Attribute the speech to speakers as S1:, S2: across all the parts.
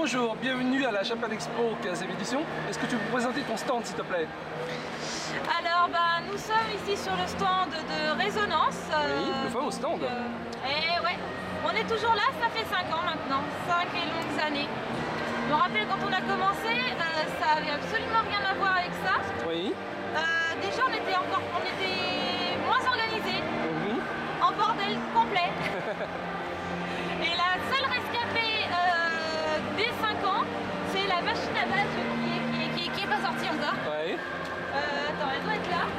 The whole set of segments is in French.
S1: Bonjour, bienvenue à la Japan Expo 15e édition. Est-ce que tu peux présenter ton stand s'il te plaît?
S2: Alors nous sommes ici sur le stand de Résonance.
S1: Oui, le fameux stand.
S2: Et ouais, on est toujours là, ça fait 5 ans maintenant, 5 et longues années. Je me rappelle quand on a commencé, ça avait absolument rien à voir avec ça.
S1: Oui.
S2: Déjà on était moins organisés, en bordel complet. Et la seule rescapée des 5 ans, c'est la machine à base qui est pas sortie encore.
S1: Oui.
S2: Attends, elle doit être là.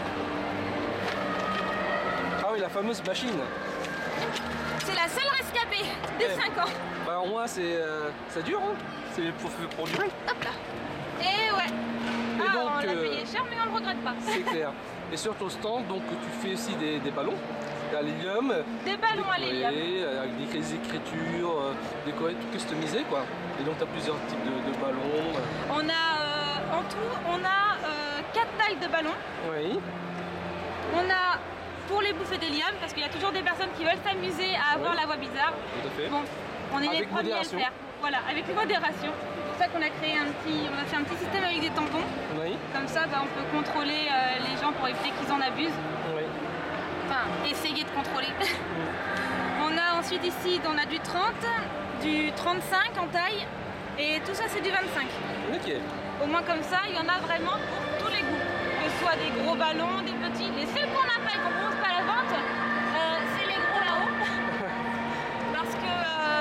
S1: Ah oui, la fameuse machine.
S2: C'est la seule rescapée des 5 ans.
S1: Bah au moins ça dure, hein. C'est pour durer.
S2: Hop là. Et ouais.
S1: Et donc,
S2: on l'a payé cher mais on le regrette pas.
S1: C'est clair. Et sur ton stand, donc tu fais aussi des ballons à l'hélium.
S2: Des ballons à l'hélium.
S1: Avec des écritures, décorés, tout customisé quoi. Et donc tu as plusieurs types de ballons.
S2: On a en tout, on a 4 tailles de ballons.
S1: Oui.
S2: On a pour les bouffées d'hélium, parce qu'il y a toujours des personnes qui veulent s'amuser à avoir la voix bizarre.
S1: Tout à fait.
S2: Bon, on est les
S1: Avec
S2: premiers
S1: modération.
S2: à le faire. Voilà, avec modération. C'est pour ça qu'on a créé on a fait un petit système avec des tampons.
S1: Oui.
S2: Comme ça, on peut contrôler les gens pour éviter qu'ils en abusent.
S1: Oui.
S2: Enfin, essayer de contrôler. On a ensuite ici, on a du 30, du 35 en taille, et tout ça c'est du 25.
S1: Ok.
S2: Au moins comme ça, il y en a vraiment pour tous les goûts. Que ce soit des gros ballons, des petits. Les seuls qu'on n'a pas et qu'on ne propose pas à la vente, c'est les gros là-haut. Parce que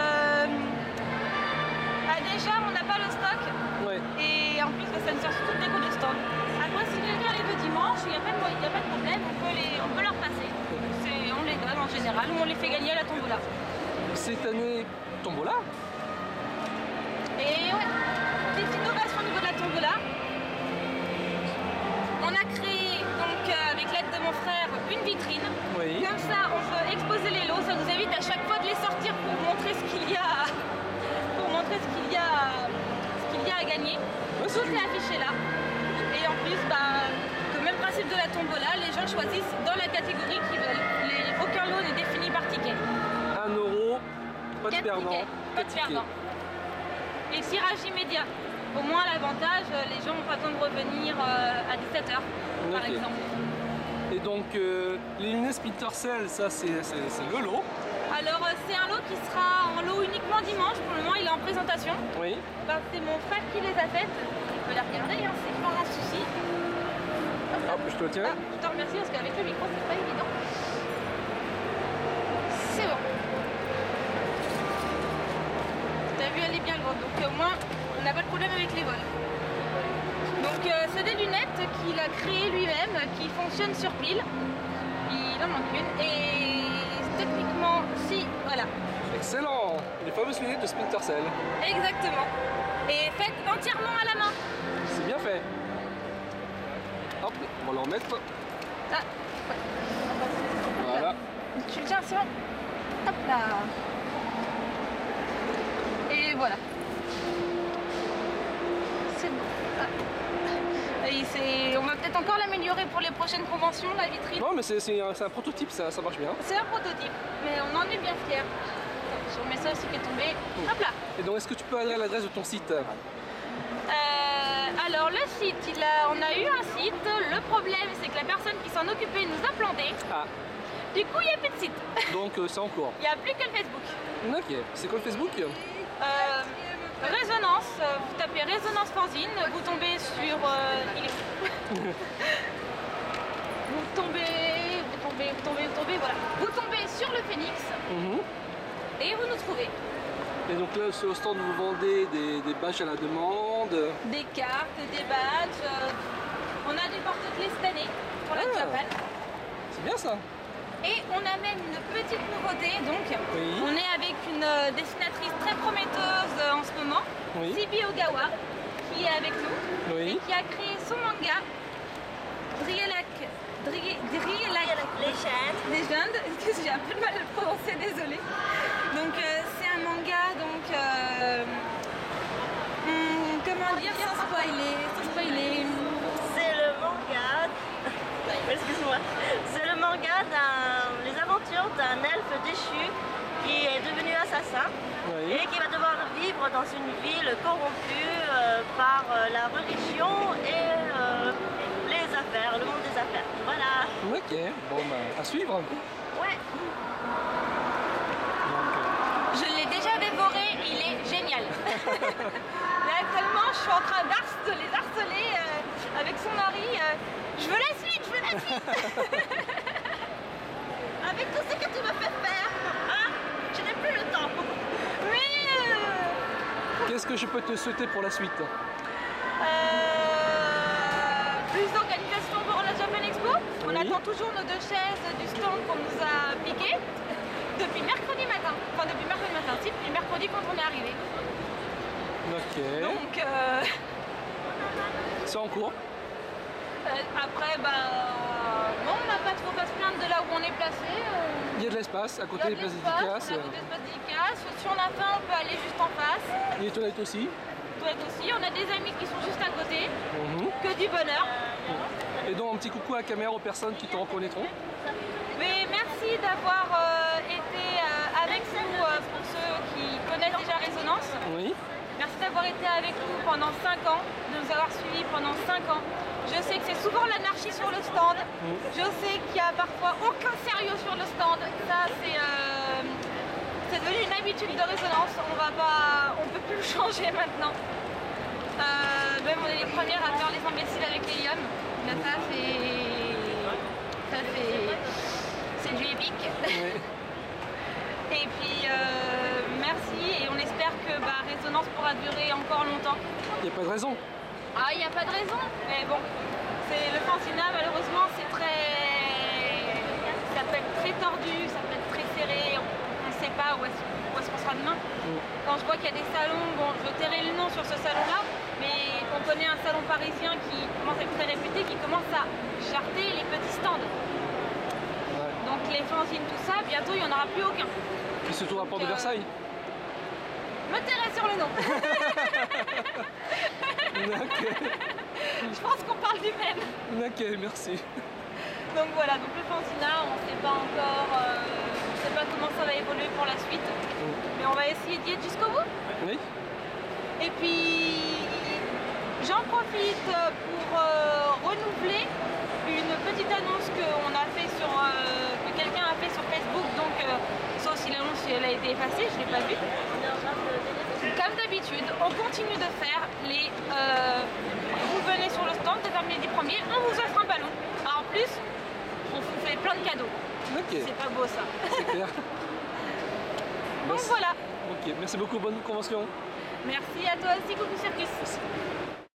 S2: déjà, on n'a pas le stock.
S1: Ouais.
S2: Et en plus, ça nous sert surtout de déco de stand. Après, si quelqu'un les veut dimanche, il n'y a pas de problème, on peut leur passer. On les donne en général ou on les fait gagner à la tombola.
S1: Cette année, tombola.
S2: Et ouais, des innovations au niveau de la tombola. On a créé, donc avec l'aide de mon frère, une vitrine.
S1: Oui.
S2: Comme ça, on peut exposer les lots. Ça nous évite à chaque fois de les sortir pour montrer ce qu'il y a, à gagner.
S1: Ouais,
S2: Tout est affiché là. Et en plus, le même principe de la tombola, les gens choisissent dans la catégorie qu'ils veulent. Aucun lot n'est défini par ticket.
S1: 1 €, pas de
S2: 4
S1: perdant.
S2: tickets, pas de perdant. Et tirage immédiat. Au moins l'avantage, les gens n'ont pas besoin de revenir à 17 h par exemple.
S1: Et donc les lunettes Splinter Cell, ça c'est le lot.
S2: Alors c'est un lot qui sera en lot uniquement dimanche. Pour le moment il est en présentation.
S1: Oui.
S2: C'est mon frère qui les a faites. Il peut les regarder, hein, c'est pas un souci.
S1: Hop, je te le tiens.
S2: Je te remercie parce qu'avec le micro c'est pas évident. C'est bon. T'as vu, elle est bien grande, donc au moins on n'a pas de problème avec les vols. Donc c'est des lunettes qu'il a créées lui-même, qui fonctionnent sur pile. Il en manque une et techniquement, si, voilà.
S1: Excellent. Les fameuses lunettes de Splinter Cell.
S2: Exactement. Et faites entièrement à la main.
S1: C'est bien fait. Hop, on va le remettre.
S2: Ah, ouais.
S1: Voilà.
S2: Tu le tiens, c'est bon. Hop là. Et voilà. C'est bon. Ah. Et on va peut-être encore l'améliorer pour les prochaines conventions, la vitrine.
S1: Non mais c'est un prototype, ça marche bien.
S2: C'est un prototype, mais on en est bien fiers. Je remets ça aussi qui est tombé. Hop là.
S1: Et donc est-ce que tu peux adresser l'adresse de ton site?
S2: Alors le site, on a eu un site. Le problème c'est que la personne qui s'en occupait nous a planté.
S1: Ah.
S2: Du coup il n'y a plus de site.
S1: Donc c'est en cours.
S2: Il n'y a plus que le Facebook.
S1: Ok. C'est quoi le Facebook?
S2: Résonance, vous tapez Résonance Fanzine, vous tombez sur... vous tombez, voilà. Vous tombez sur le Phénix et vous nous trouvez.
S1: Et donc là sur le stand vous vendez des badges à la demande.
S2: Des cartes, des badges. On a des porte-clés cette année pour la Japan.
S1: C'est bien ça.
S2: Et on amène une petite nouveauté, donc on est avec une dessinatrice très prometteuse en ce moment, Sibi Ogawa, qui est avec nous et qui a créé son manga Legend, j'ai un peu de mal à le prononcer, désolée. Donc c'est un manga, comment dire sans spoiler.
S3: C'est le manga. Excuse-moi. C'est le manga les aventures d'un elfe déchu qui est devenu assassin et qui va devoir vivre dans une ville corrompue par la religion et les affaires, le monde des affaires. Voilà.
S1: Ok, bon bah, à suivre.
S3: Ouais.
S2: Je l'ai déjà dévoré, il est génial. Là actuellement, je suis en train de les harceler avec son mari. Je veux la suite, je veux la suite.
S3: Avec tout ce que tu m'as fait faire, hein, je n'ai plus le temps.
S2: Mais
S1: Qu'est-ce que je peux te souhaiter pour la suite?
S2: plus d'organisation pour la Japan Expo. On
S1: Oui.
S2: attend toujours nos 2 chaises du stand qu'on nous a piquées depuis mercredi matin. Enfin depuis mercredi matin, si, depuis mercredi quand on est arrivé.
S1: Ok.
S2: Donc
S1: C'est en cours.
S2: après, bon, on n'a pas trop à se plaindre de là où on est placé.
S1: Il y a de l'espace à
S2: Il y
S1: côté
S2: a
S1: des
S2: de
S1: places
S2: l'espace,
S1: dédicaces.
S2: on a des espaces dédicaces. Si on a faim, on peut aller juste en face.
S1: Les toilettes aussi.
S2: Toilette aussi. On a des amis qui sont juste à côté.
S1: Mhm.
S2: Que du bonheur.
S1: Et donc un petit coucou à la caméra aux personnes qui te reconnaîtront.
S2: Mais merci d'avoir été avec nous pour ceux qui connaissent déjà Résonance.
S1: Oui.
S2: Merci d'avoir été avec nous pendant 5 ans, de nous avoir suivis pendant 5 ans. Je sais que c'est souvent l'anarchie sur le stand. Je sais qu'il n'y a parfois aucun sérieux sur le stand. Ça, c'est devenu une habitude de Résonance. On peut plus le changer maintenant. Même on est les premières à faire les imbéciles avec les yums. Là, c'est du épique.
S1: Oui.
S2: Et puis merci et on espère que Résonance pourra durer encore longtemps.
S1: Il n'y a pas de raison.
S2: Ah, il n'y a pas de raison, mais bon, c'est le fanzina, malheureusement, ça peut être très tordu, ça peut être très serré, on ne sait pas où est-ce qu'on sera demain. Quand je vois qu'il y a des salons, bon, je veux terrer le nom sur ce salon-là, mais on connaît un salon parisien qui commence à être très réputé, qui commence à charter les petits stands.
S1: Ouais.
S2: Donc les fanzines, tout ça, bientôt il n'y en aura plus aucun.
S1: Puis surtout à Porte de Versailles.
S2: Me tairai sur le nom.
S1: Ok.
S2: Je pense qu'on parle du même.
S1: Ok, merci.
S2: Donc voilà, donc le fanzina, on ne sait pas encore, on sait pas comment ça va évoluer pour la suite, mais on va essayer d'y être jusqu'au bout.
S1: Oui.
S2: Et puis j'en profite pour renouveler une petite annonce que quelqu'un a fait sur Facebook, donc sauf si l'annonce elle a été effacée, je ne l'ai pas vue. Comme d'habitude, on continue de faire les. Vous venez sur le stand, déterminez les premiers, on vous offre un ballon. Alors, en plus, on vous fait plein de cadeaux.
S1: Ok.
S2: C'est pas beau ça.
S1: C'est clair.
S2: Donc voilà.
S1: Ok, merci beaucoup, bonne convention.
S2: Merci à toi aussi, Coucou Circuit.